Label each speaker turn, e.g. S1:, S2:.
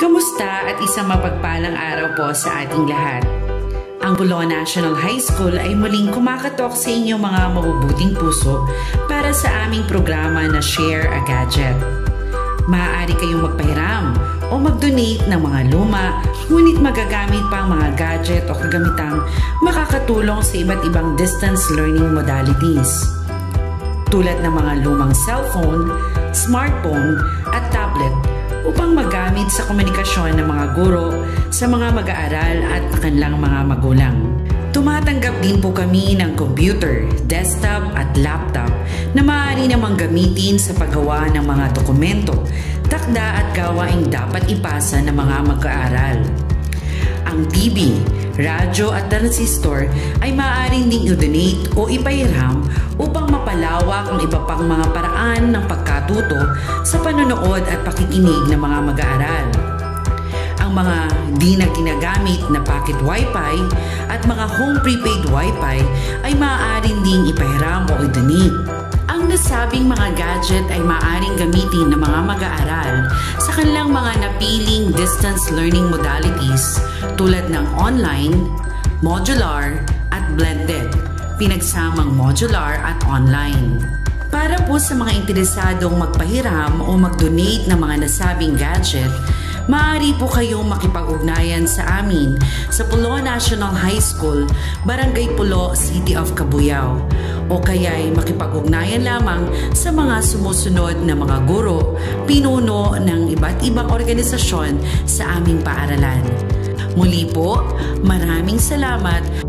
S1: Kamusta at isang mapagpalang araw po sa ating lahat. Ang Pulo National High School ay muling kumakatok sa inyong mga mabubuting puso para sa aming programa na Share a Gadget. Maaari kayong magpahiram o mag-donate ng mga luma, ngunit magagamit pa ang mga gadget o kagamitang makakatulong sa iba't ibang distance learning modalities. Tulad ng mga lumang cellphone, smartphone at tablet upang magamit sa komunikasyon ng mga guro sa mga mag-aaral at kanilang mga magulang. Tumatanggap din po kami ng computer, desktop at laptop na maaari namang gamitin sa paggawa ng mga dokumento, takda at gawaing dapat ipasa ng mga mag-aaral. Ang TV, radyo at transistor ay maaaring ding i-donate o ipahiram upang mapalawak ang iba pang mga paraan ng pagkatuto sa panonood at pakikinig ng mga mag-aaral. Ang mga di na ginagamit na pocket wifi at mga home prepaid wifi ay maaaring ding ipahiram o i-donate. Ang nasabing mga gadget ay maaaring gamitin ng mga mag-aaral sa kanilang mga napiling distance learning modalities tulad ng online, modular at blended, pinagsamang modular at online. Para po sa mga interesadong magpahiram o mag-donate ng mga nasabing gadget, maaari po kayong makipag-ugnayan sa amin sa Pulo National High School, Barangay Pulo, City of Cabuyao, o kaya'y makipag-ugnayan lamang sa mga sumusunod na mga guro, pinuno ng iba't ibang organisasyon sa aming paaralan. Muli po, maraming salamat